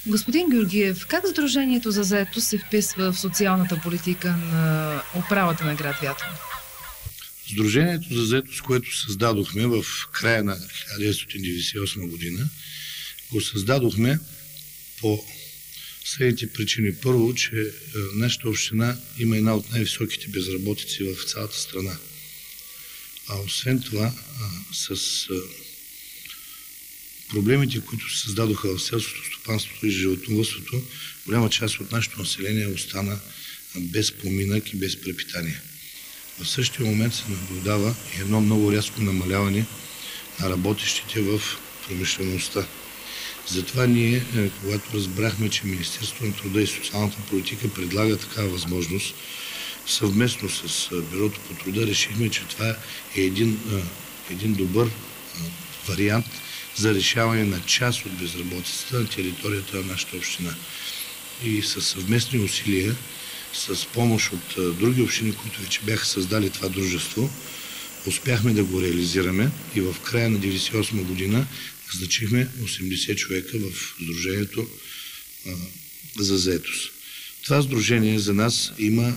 Господин Георгиев, как Сдружението за заетост се вписва в социалната политика на управата на град Вятово? Сдружението за заетост, което създадохме в края на 1998 година, го създадохме по следните причини. Първо, че нашата община има една от най-високите безработици в цялата страна. А освен това, с проблемите, които се създадоха в селското стопанството и животновъдството, голяма част от нашето население остана без поминък и без препитание. В същия момент се наблюдава едно много рязко намаляване на работещите в промишлеността. Затова ние, когато разбрахме, че Министерството на труда и социалната политика предлага такава възможност, съвместно с Бюрото по труда решихме, че това е един добър вариант за решаване на част от безработицата на територията на нашата община. И със съвместни усилия, с помощ от други общини, които вече бяха създали това дружество, успяхме да го реализираме и в края на 1998 година назначихме 80 човека в Сдружението за заетост. Това сдружение за нас има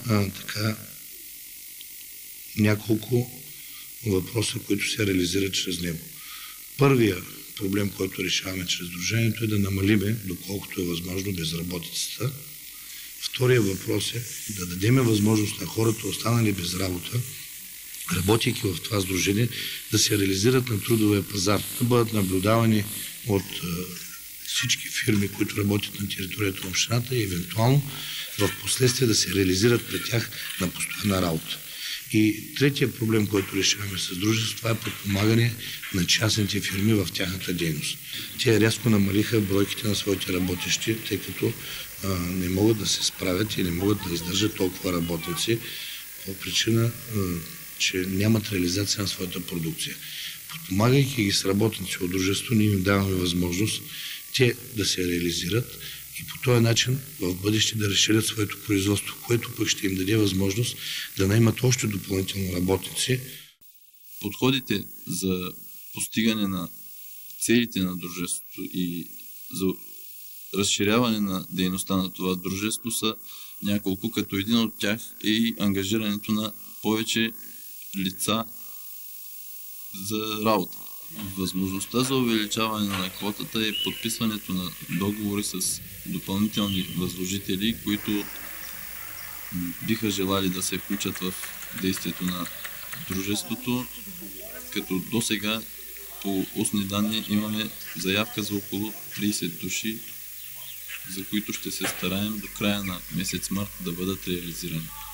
няколко въпроса, които се реализират чрез него. Първия проблем, който решаваме чрез сдружението, е да намалиме, доколкото е възможно, безработицата. Втория въпрос е да дадем възможност на хората, останали без работа, работейки в това сдружение, да се реализират на трудовия пазар, да бъдат наблюдавани от всички фирми, които работят на територията на общината и евентуално в последствие да се реализират пред тях на постоянна работа. И третия проблем, който решаваме с дружеството, това е подпомагане на частните фирми в тяхната дейност. Те рязко намалиха бройките на своите работещи, тъй като не могат да се справят и не могат да издържат толкова работници по причина, че нямат реализация на своята продукция. Подпомагайки ги с работници от дружеството, ние им даваме възможност те да се реализират и по този начин в бъдеще да разширят своето производство, което пък ще им даде възможност да наемат още допълнително работници. Подходите за постигане на целите на дружеството и за разширяване на дейността на това дружество са няколко, като един от тях е и ангажирането на повече лица за работа. Възможността за увеличаване на квотата е подписването на договори с допълнителни възложители, които биха желали да се включат в действието на дружеството, като до сега по устни данни имаме заявка за около 30 души, за които ще се стараем до края на месец март да бъдат реализирани.